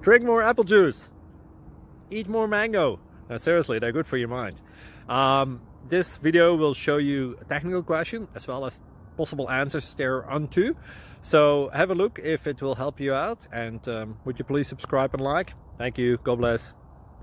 Drink more apple juice. Eat more mango. No, seriously, they're good for your mind. This video will show you a technical question as well as possible answers thereunto. So have a look if it will help you out, and would you please subscribe and like? Thank you. God bless.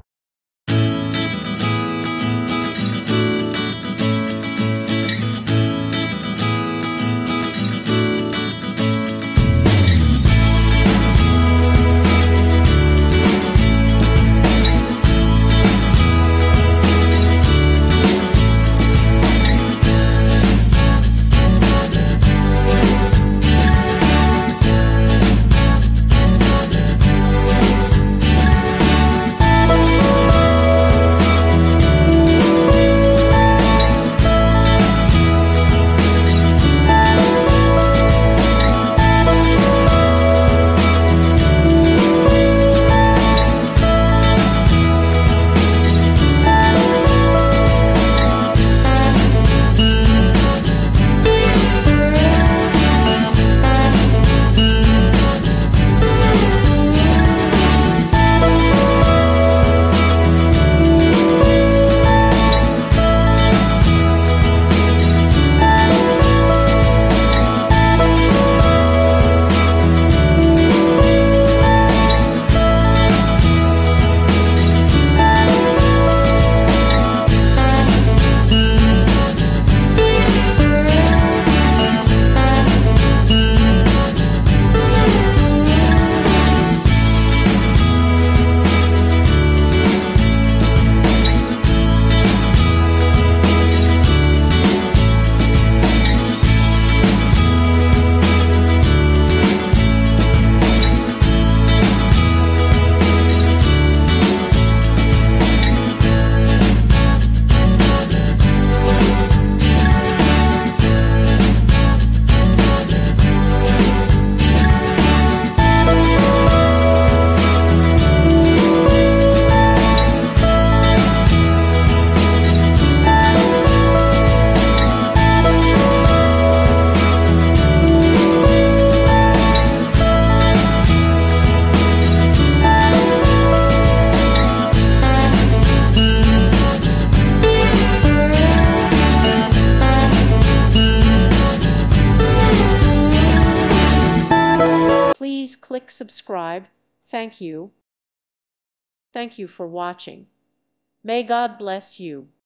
Please click subscribe. Thank you. Thank you for watching. May God bless you.